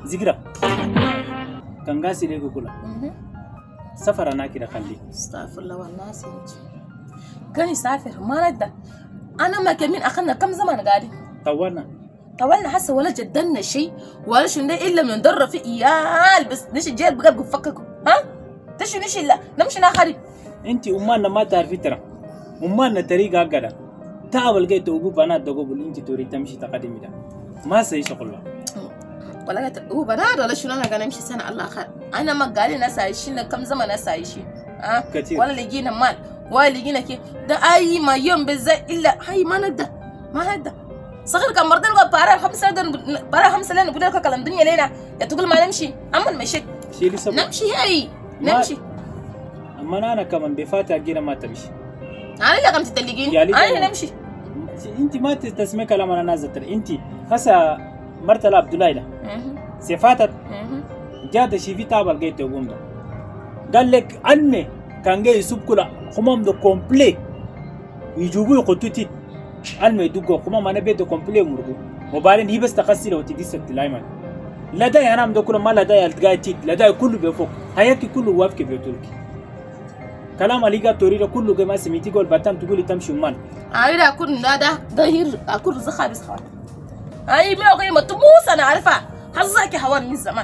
ذكرى كان قاسي ليكو كلها سفر أنا كده خلي استغفر الله والناس انت كان يسافر ما ندى انا ما كمين اخذنا كم زمان قاعدين طولنا حسه ولا جدلنا شيء ولا شنو الا من ضر في ايال بس نشي جيل بقى بفككم ها تشو نشي لا نمشي ناخري انت امنا ما تعرفي ترى امنا طريقه قاعده تعال لقيت ابو بنات دغوب انت تريد تمشي تقدمي ده ما سي شغل ولا قلت ابو بنات ولا شنو انا قاعد امشي سنه الله خير انا ما قال لي ناس عايشين كم زمان ناس عايشين ها ولا لقينا مال ولا لقينا كيف ده اي ما يوم بالزي الا هاي ما ندى ما ندى صغير كان مرضين بارا 5 سنين بارا 5 سنين نقول لك كلام الدنيا لينا يا تقول ما نمشي اما مشيت نمشي هاي نمشي اما انا كمان بفاتح جينا ما تمشي انا اللي قمت تلقيني انا نمشي انت ما تسمعي كلام انا نازل انت هسه مرتل عبد الله ده سفاتت جاد شي في تابل جيت يقوم ده قال لك اني كان جاي يسوق كل خمام ده كومبلي يجيبوا يقطوتي المي يدقوا خمام انا بيت كومبلي مرغو وبعدين هي بس تقصي لو تدي سكت لايمان لا ده انا ده كل ما لا ده التقاي تيت لا ده كله بيفوق هيك كله وافك بيتولك كلام اللي قال توريده كله جما سميتي قول باتام تقولي تمشي مان انا اكون لا ده ظهير اكون رزقها بس خالص اي ما قيمه تموس انا عارفه حظك حوان من زمان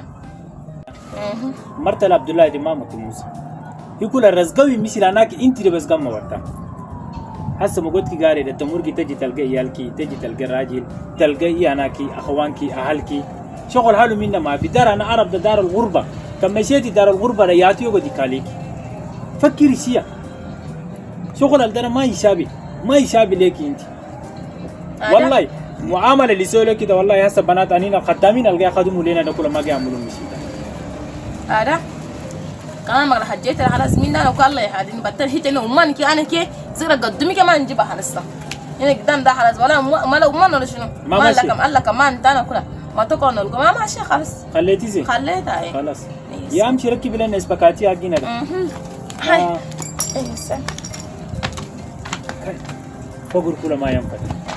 مرتل عبد الله دي ماما تموس يقول الرزقوي مثل انك انت اللي بس قام ورتا هسه ما قلت لك قاري ده تمرقي تجي تلقى عيالكي تجي تلقى راجل تلقى اناكي اخوانكي اهلكي شغل حاله منا ما في دار انا عرب ده دار الغربه كم مشيتي دار الغربه رياتي وقدي كاليك فكري شيء شغل الدار ما يشابه ليك انت والله معامله اللي سووا لك كده والله هسه بنات انينا خدامين القى خدموا لنا ده كل ما يعملوا مشي هذا كمان ما حجيت خلاص مين انا وقال لي هذه بطل هيت انا ومان كي انا كي زي قدمي كمان نجيبها لسه هنا قدام ده خلاص ولا ما لو ما ولا شنو ما لك الله كمان انا كلها ما تكون نقول ما ماشي خلاص خليتي زي خليتها خلاص يا امشي ركبي لنا اسبكاتي اجينا ده هاي ايه سن فوق كل ما ينفع